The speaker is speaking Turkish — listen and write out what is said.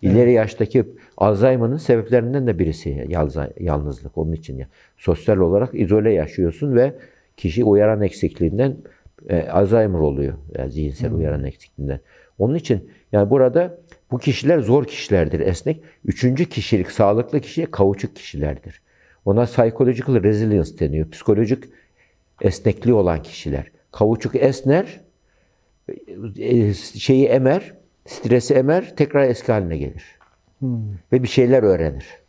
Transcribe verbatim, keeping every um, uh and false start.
İleri yaştaki Alzheimer'ın sebeplerinden de birisi yalnızlık. Onun için ya. Sosyal olarak izole yaşıyorsun ve kişi uyaran eksikliğinden e, Alzheimer oluyor. Yani zihinsel hmm. uyaran eksikliğinden. Onun için yani burada bu kişiler zor kişilerdir, esnek. Üçüncü kişilik, sağlıklı kişiye kauçuk kişilerdir. Ona psychological resilience deniyor. Psikolojik esnekliği olan kişiler. Kauçuk esner, şeyi emer, stresi emer, tekrar eski haline gelir. Hmm. Ve bir şeyler öğrenir.